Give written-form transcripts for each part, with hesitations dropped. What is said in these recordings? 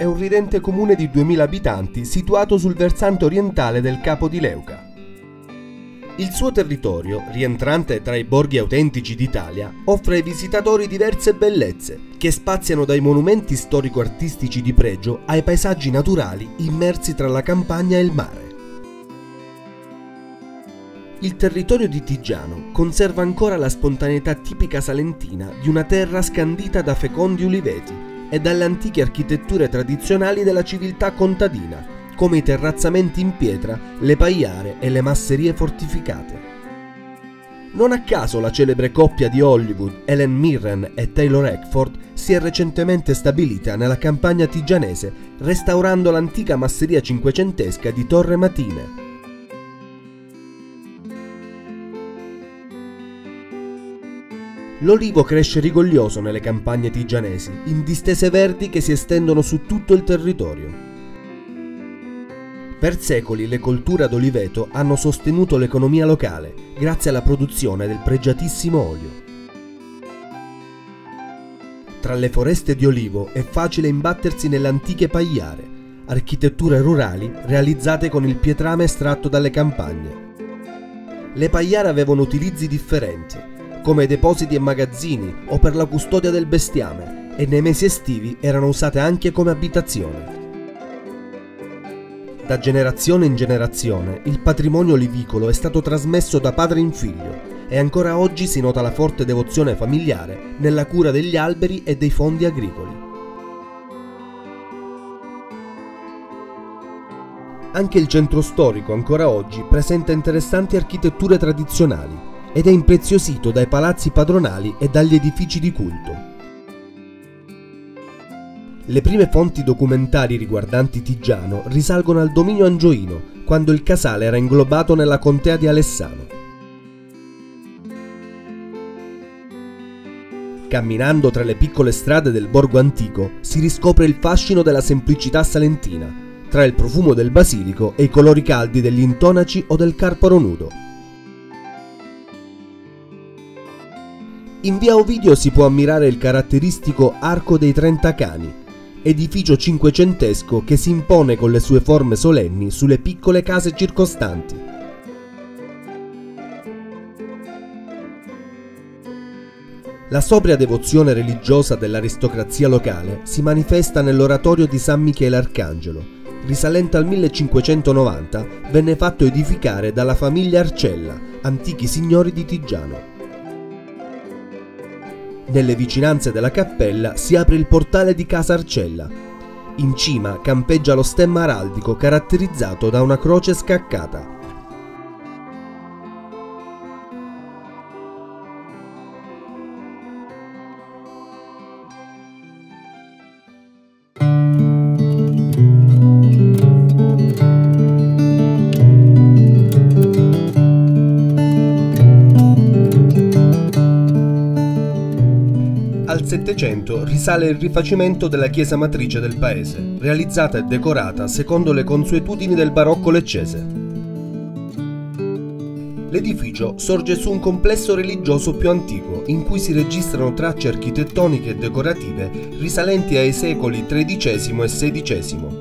è un ridente comune di 2000 abitanti situato sul versante orientale del Capo di Leuca. Il suo territorio, rientrante tra i borghi autentici d'Italia, offre ai visitatori diverse bellezze, che spaziano dai monumenti storico-artistici di pregio ai paesaggi naturali immersi tra la campagna e il mare. Il territorio di Tigiano conserva ancora la spontaneità tipica salentina di una terra scandita da fecondi uliveti e dalle antiche architetture tradizionali della civiltà contadina, come i terrazzamenti in pietra, le pagliare e le masserie fortificate. Non a caso la celebre coppia di Hollywood, Helen Mirren e Taylor Eckford, si è recentemente stabilita nella campagna tigianese, restaurando l'antica masseria cinquecentesca di Torre Matine. L'olivo cresce rigoglioso nelle campagne tigianesi, in distese verdi che si estendono su tutto il territorio. Per secoli le colture ad oliveto hanno sostenuto l'economia locale, grazie alla produzione del pregiatissimo olio. Tra le foreste di olivo è facile imbattersi nelle antiche pagliare, architetture rurali realizzate con il pietrame estratto dalle campagne. Le pagliare avevano utilizzi differenti, come depositi e magazzini o per la custodia del bestiame, e nei mesi estivi erano usate anche come abitazione. Da generazione in generazione il patrimonio olivicolo è stato trasmesso da padre in figlio e ancora oggi si nota la forte devozione familiare nella cura degli alberi e dei fondi agricoli. Anche il centro storico ancora oggi presenta interessanti architetture tradizionali ed è impreziosito dai palazzi padronali e dagli edifici di culto. Le prime fonti documentari riguardanti Tigiano risalgono al dominio angioino, quando il casale era inglobato nella contea di Alessano. Camminando tra le piccole strade del borgo antico si riscopre il fascino della semplicità salentina, tra il profumo del basilico e i colori caldi degli intonaci o del carparo nudo. In via Ovidio si può ammirare il caratteristico Arco dei 30 Cani, edificio cinquecentesco che si impone con le sue forme solenni sulle piccole case circostanti. La sobria devozione religiosa dell'aristocrazia locale si manifesta nell'oratorio di San Michele Arcangelo. Risalente al 1590, venne fatto edificare dalla famiglia Arcella, antichi signori di Tigiano. Nelle vicinanze della cappella si apre il portale di Casa Arcella. In cima campeggia lo stemma araldico caratterizzato da una croce scaccata. Al Settecento risale il rifacimento della chiesa matrice del paese, realizzata e decorata secondo le consuetudini del barocco leccese. L'edificio sorge su un complesso religioso più antico, in cui si registrano tracce architettoniche e decorative risalenti ai secoli XIII e XVI.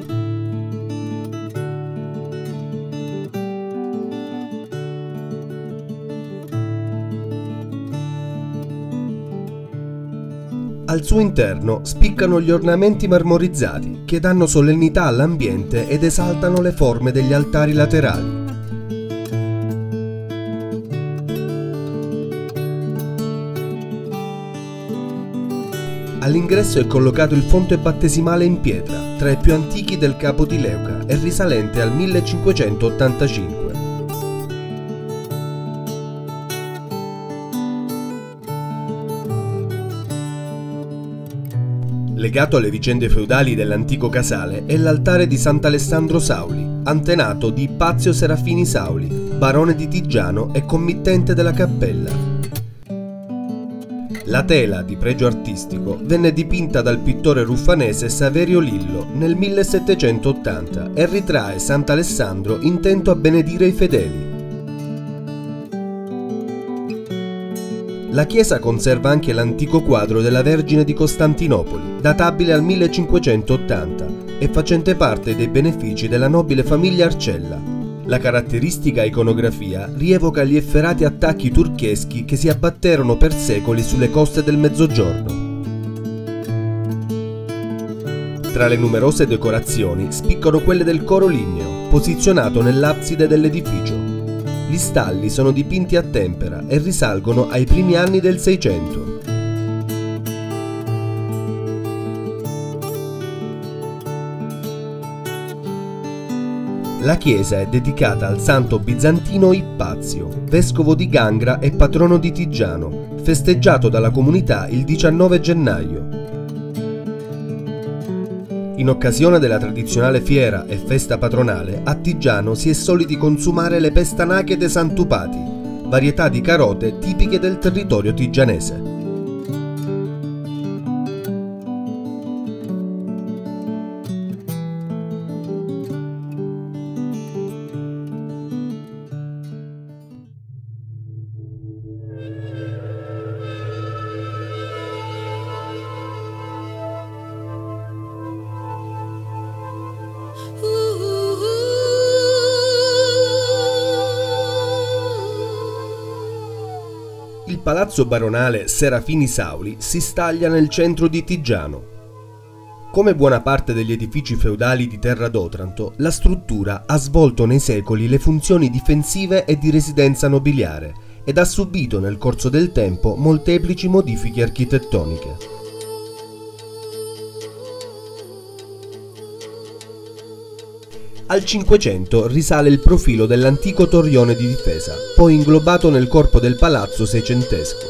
Al suo interno spiccano gli ornamenti marmorizzati che danno solennità all'ambiente ed esaltano le forme degli altari laterali. All'ingresso è collocato il fonte battesimale in pietra, tra i più antichi del Capo di Leuca e risalente al 1585. Legato alle vicende feudali dell'antico casale è l'altare di Sant'Alessandro Sauli, antenato di Ipazio Serafini Sauli, barone di Tigiano e committente della cappella. La tela, di pregio artistico, venne dipinta dal pittore ruffanese Saverio Lillo nel 1780 e ritrae Sant'Alessandro intento a benedire i fedeli. La chiesa conserva anche l'antico quadro della Vergine di Costantinopoli, databile al 1580 e facente parte dei benefici della nobile famiglia Arcella. La caratteristica iconografia rievoca gli efferati attacchi turcheschi che si abbatterono per secoli sulle coste del Mezzogiorno. Tra le numerose decorazioni spiccano quelle del coro ligneo, posizionato nell'abside dell'edificio. Gli stalli sono dipinti a tempera e risalgono ai primi anni del Seicento. La chiesa è dedicata al santo bizantino Ippazio, vescovo di Gangra e patrono di Tigiano, festeggiato dalla comunità il 19 gennaio. In occasione della tradizionale fiera e festa patronale, a Tigiano si è soliti consumare le pestanache de santupati, varietà di carote tipiche del territorio tigianese. Il palazzo baronale Serafini Sauli si staglia nel centro di Tigiano. Come buona parte degli edifici feudali di Terra d'Otranto, la struttura ha svolto nei secoli le funzioni difensive e di residenza nobiliare ed ha subito nel corso del tempo molteplici modifiche architettoniche. Al Cinquecento risale il profilo dell'antico torrione di difesa, poi inglobato nel corpo del palazzo seicentesco.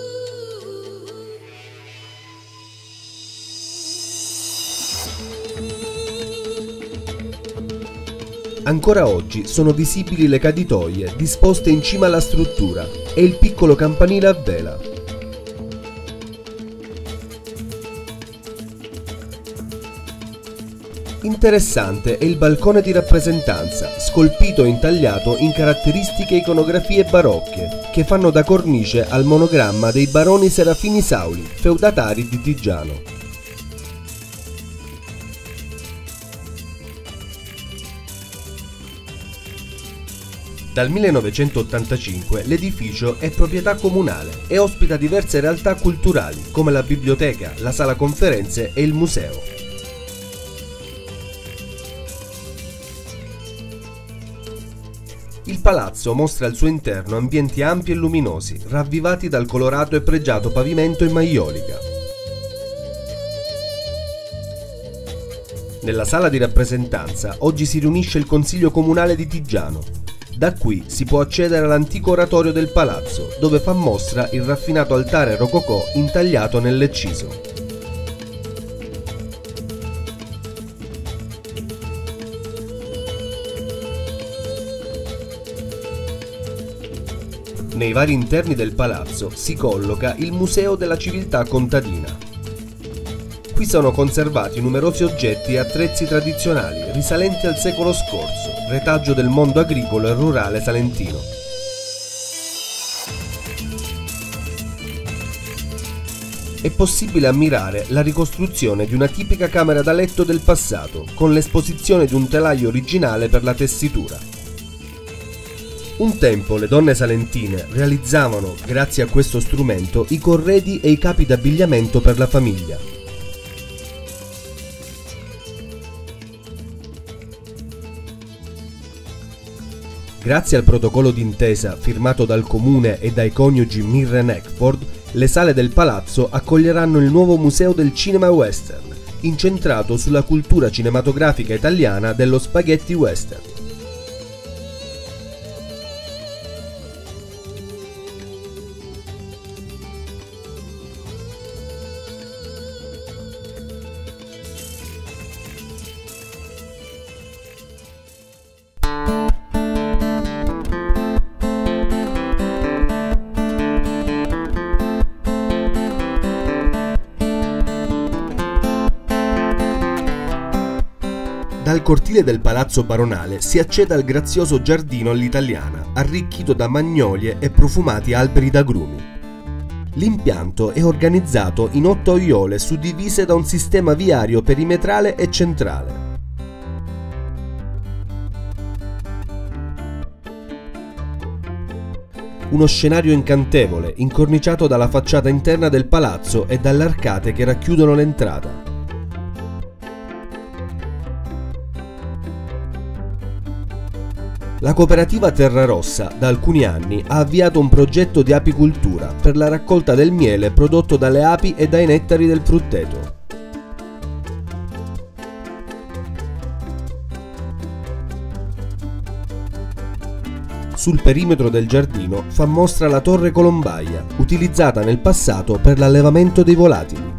Ancora oggi sono visibili le caditoie disposte in cima alla struttura e il piccolo campanile a vela. Interessante è il balcone di rappresentanza, scolpito e intagliato in caratteristiche iconografie barocche, che fanno da cornice al monogramma dei baroni Serafini Sauli, feudatari di Tigiano. Dal 1985 l'edificio è proprietà comunale e ospita diverse realtà culturali, come la biblioteca, la sala conferenze e il museo. Il palazzo mostra al suo interno ambienti ampi e luminosi, ravvivati dal colorato e pregiato pavimento in maiolica. Nella sala di rappresentanza oggi si riunisce il Consiglio Comunale di Tigiano. Da qui si può accedere all'antico oratorio del palazzo, dove fa mostra il raffinato altare rococò intagliato nel lecciso. Nei vari interni del palazzo si colloca il Museo della Civiltà Contadina. Qui sono conservati numerosi oggetti e attrezzi tradizionali risalenti al secolo scorso, retaggio del mondo agricolo e rurale salentino. È possibile ammirare la ricostruzione di una tipica camera da letto del passato, con l'esposizione di un telaio originale per la tessitura. Un tempo le donne salentine realizzavano, grazie a questo strumento, i corredi e i capi d'abbigliamento per la famiglia. Grazie al protocollo d'intesa firmato dal comune e dai coniugi Mirren Eckford, le sale del palazzo accoglieranno il nuovo museo del cinema western, incentrato sulla cultura cinematografica italiana dello spaghetti western. Dal cortile del palazzo baronale si accede al grazioso giardino all'italiana, arricchito da magnolie e profumati alberi d'agrumi. L'impianto è organizzato in 8 aiuole suddivise da un sistema viario perimetrale e centrale. Uno scenario incantevole, incorniciato dalla facciata interna del palazzo e dalle arcate che racchiudono l'entrata. La cooperativa Terrarossa da alcuni anni ha avviato un progetto di apicoltura per la raccolta del miele prodotto dalle api e dai nettari del frutteto. Sul perimetro del giardino fa mostra la torre colombaia, utilizzata nel passato per l'allevamento dei volatili.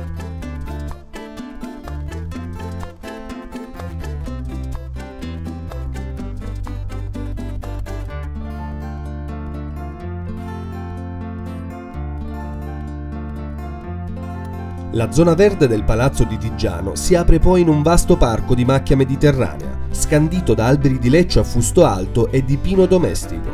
La zona verde del Palazzo di Tigiano si apre poi in un vasto parco di macchia mediterranea, scandito da alberi di leccio a fusto alto e di pino domestico.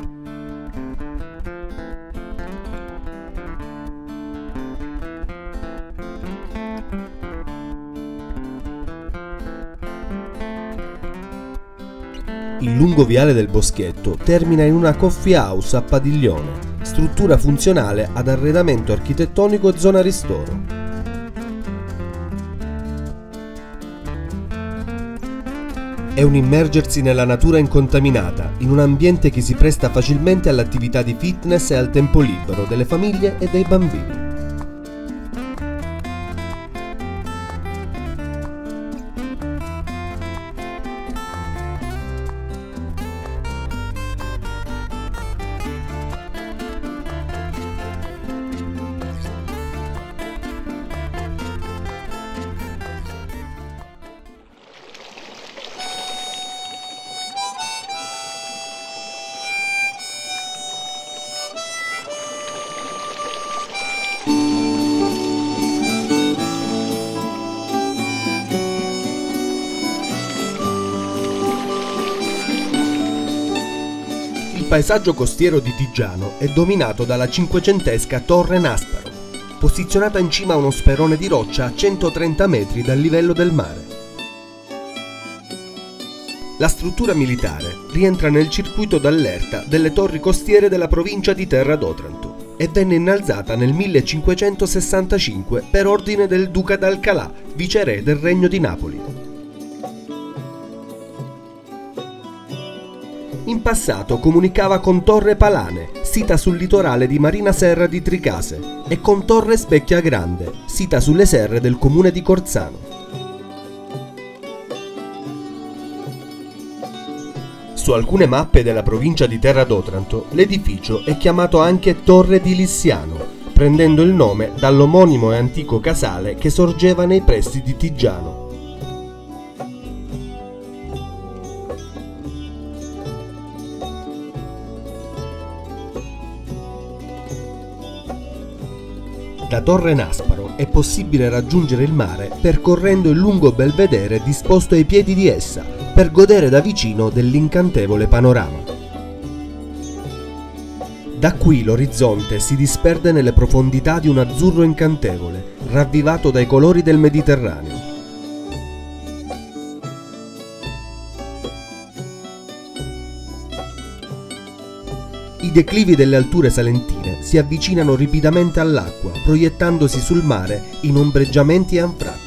Il lungo viale del Boschetto termina in una coffee house a padiglione, struttura funzionale ad arredamento architettonico e zona ristoro. È un immergersi nella natura incontaminata, in un ambiente che si presta facilmente all'attività di fitness e al tempo libero delle famiglie e dei bambini. Il paesaggio costiero di Tigiano è dominato dalla cinquecentesca Torre Nasparo, posizionata in cima a uno sperone di roccia a 130 metri dal livello del mare. La struttura militare rientra nel circuito d'allerta delle torri costiere della provincia di Terra d'Otranto e venne innalzata nel 1565 per ordine del duca d'Alcalà, viceré del Regno di Napoli. In passato comunicava con Torre Palane, sita sul litorale di Marina Serra di Tricase, e con Torre Specchia Grande, sita sulle serre del comune di Corzano. Su alcune mappe della provincia di Terra d'Otranto l'edificio è chiamato anche Torre di Lissiano, prendendo il nome dall'omonimo e antico casale che sorgeva nei pressi di Tigiano. Da Torre Nasparo è possibile raggiungere il mare percorrendo il lungo belvedere disposto ai piedi di essa, per godere da vicino dell'incantevole panorama. Da qui l'orizzonte si disperde nelle profondità di un azzurro incantevole, ravvivato dai colori del Mediterraneo. I declivi delle alture salentine si avvicinano ripidamente all'acqua, proiettandosi sul mare in ombreggiamenti e anfratti.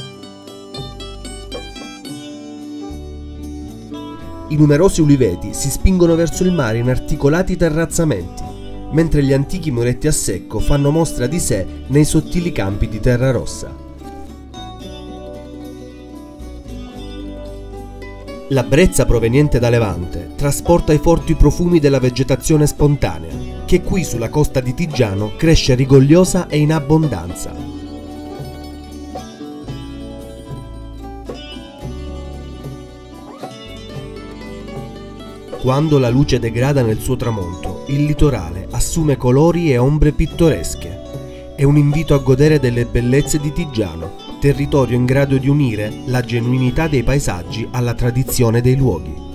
I numerosi uliveti si spingono verso il mare in articolati terrazzamenti, mentre gli antichi muretti a secco fanno mostra di sé nei sottili campi di terra rossa. La brezza proveniente da Levante trasporta i forti profumi della vegetazione spontanea, che qui sulla costa di Tigiano cresce rigogliosa e in abbondanza. Quando la luce degrada nel suo tramonto, il litorale assume colori e ombre pittoresche. È un invito a godere delle bellezze di Tigiano, territorio in grado di unire la genuinità dei paesaggi alla tradizione dei luoghi.